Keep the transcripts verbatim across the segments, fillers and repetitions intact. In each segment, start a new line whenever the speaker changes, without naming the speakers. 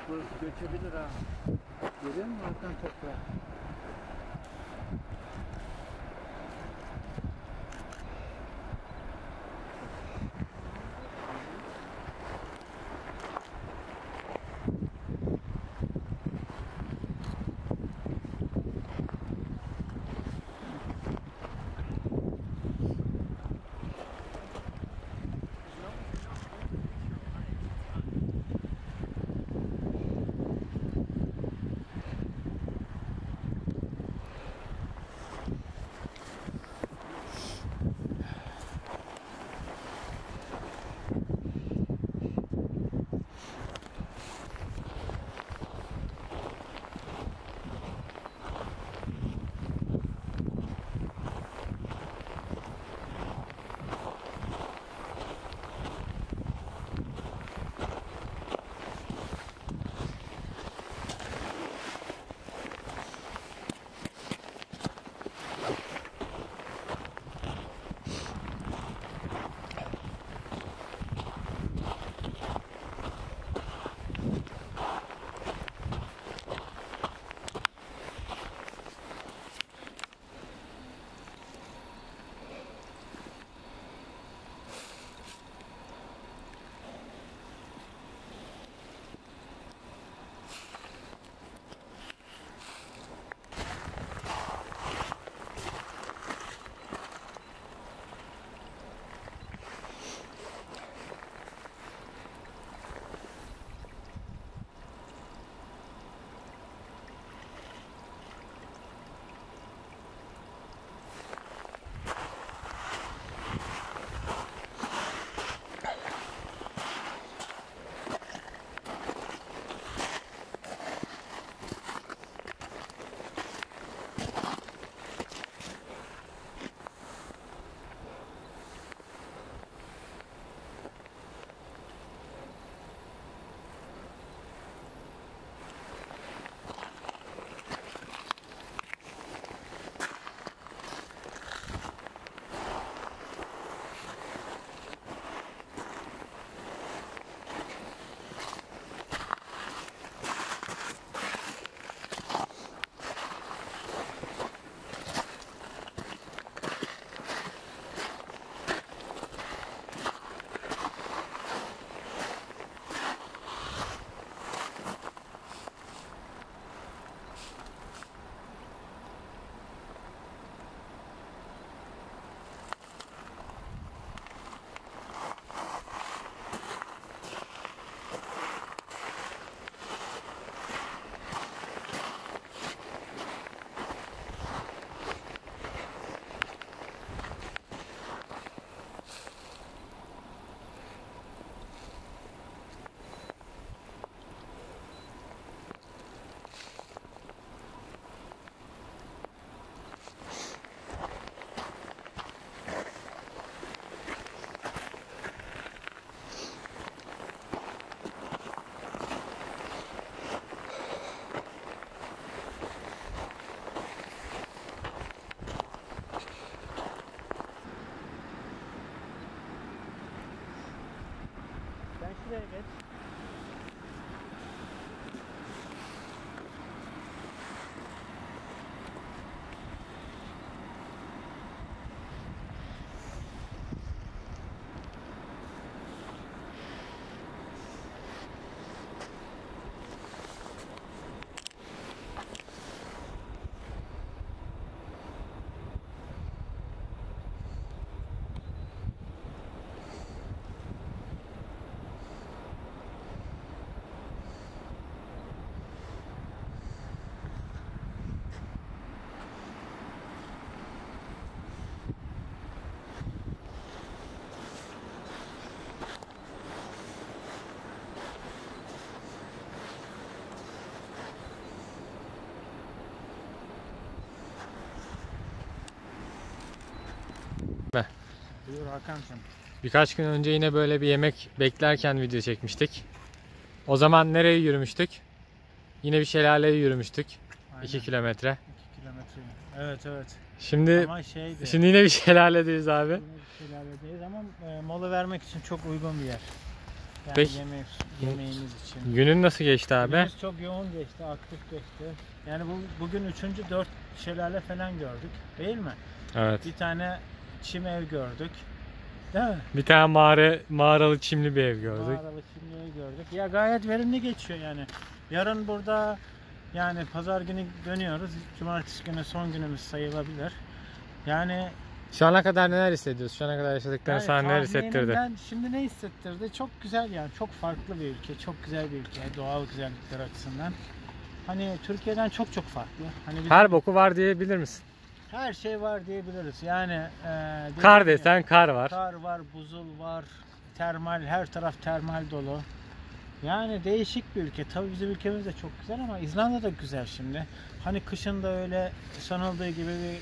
Bu göçebilir ha. Görüyor musun Hakan toprağı? Şuraya geç. Buyur Hakan'cığım.
Birkaç gün önce yine böyle bir yemek beklerken video çekmiştik. O zaman nereye yürümüştük? Yine bir şelaleye yürümüştük. iki kilometre.
iki kilometre. Evet evet.
Şimdi
ama şeydi,
şimdi yine bir şelaledeyiz abi.
Yine bir şelaledeyiz ama e, mola vermek için çok uygun bir yer. Yani
Peki.
yemek, yemeğimiz için.
Günün nasıl geçti abi?
Günümüz çok yoğun geçti, aktif geçti. Yani bu, bugün üçüncü dört şelale falan gördük, değil mi?
Evet.
Bir tane çim ev gördük, değil mi?
Bir tane mağara, mağaralı çimli bir ev gördük.
Mağaralı çim ev gördük. Ya gayet verimli geçiyor yani. Yarın burada yani pazar günü dönüyoruz. Cumartesi günü son günümüz sayılabilir. Yani
Şu ana kadar neler hissediyorsun? Şu ana kadar yaşadıkların
yani
sana neler hissettirdi?
tahminimden şimdi ne hissettirdi? Çok güzel yani. Çok farklı bir ülke. Çok güzel bir ülke. Doğal güzellikler açısından. Hani Türkiye'den çok çok farklı. Hani bizim-
Her boku var diyebilir misin?
her şey var diyebiliriz. Yani e, dediğim
Kar
gibi,
desen kar var.
kar var, buzul var, termal, her taraf termal dolu. Yani değişik bir ülke. Tabii bizim ülkemiz de çok güzel ama İzlanda da güzel şimdi. Hani kışın da öyle sanıldığı gibi bir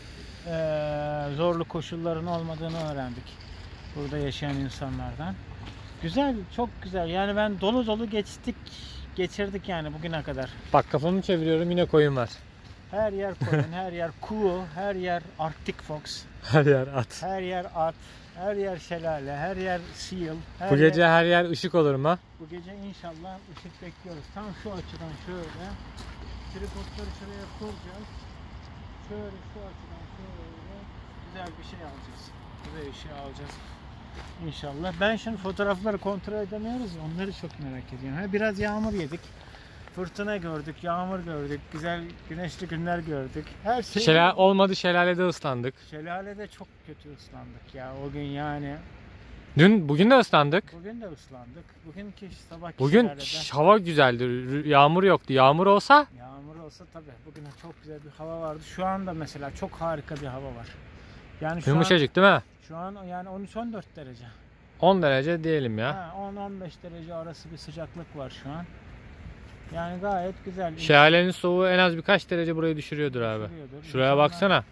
e, zorlu koşulların olmadığını öğrendik. Burada yaşayan insanlardan. Güzel, çok güzel. Yani ben dolu dolu geçtik, geçirdik yani bugüne kadar.
Bak kafamı çeviriyorum yine koyun var.
Her yer koyun, her yer kuğu, her yer Arctic fox,
Her yer at.
her yer at, her yer şelale, her yer seal. Her
Bu gece
yer...
her yer ışık olur mu?
Bu gece inşallah ışık bekliyoruz. Tam şu açıdan şöyle. Tripodları şuraya kuracağız. Şöyle şu açıdan şöyle güzel bir şey alacağız. Güzel bir şey alacağız. İnşallah. Ben şimdi fotoğrafları kontrol edemiyoruz ya, onları çok merak ediyorum. Ha, biraz yağmur yedik. Fırtına gördük, yağmur gördük, güzel güneşli günler gördük. Her şey
Şelale olmadı, şelalede ıslandık.
Şelalede çok kötü ıslandık ya o gün yani.
Dün, bugün de ıslandık.
Bugün de ıslandık. Bugünkü sabahki
Bugün
şelalede.
ş- hava güzeldi. Rü- Yağmur yoktu. Yağmur olsa
Yağmur olsa tabii bugün çok güzel bir hava vardı. Şu anda mesela çok harika bir hava var. Yani şu an,
yumuşacık değil mi?
şu an yani on üç on dört derece.
on derece diyelim ya.
Ha, on on beş derece arası bir sıcaklık var şu an. Yani gayet güzel.
Şelalenin soğuğu en az birkaç derece burayı düşürüyordur abi.
Düşürüyordur.
Şuraya
İnsanlar-
baksana.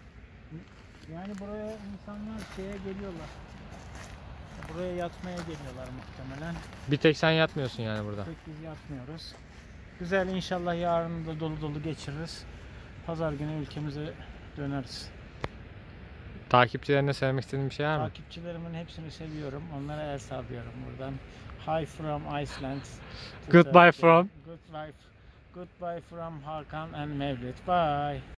Yani buraya insanlar şeye geliyorlar. Buraya yatmaya geliyorlar muhtemelen.
Bir tek sen yatmıyorsun yani burada.
Pek biz yatmıyoruz. Güzel, inşallah yarın da dolu dolu geçiririz. Pazar günü ülkemize döneriz.
Takipçilerine söylemek istediğin bir şey var mı?
Takipçilerimin hepsini seviyorum. Onlara el sallıyorum buradan. Hi from Iceland.
Goodbye from.
Goodbye. Goodbye from Hakan and Mevlüt. Bye.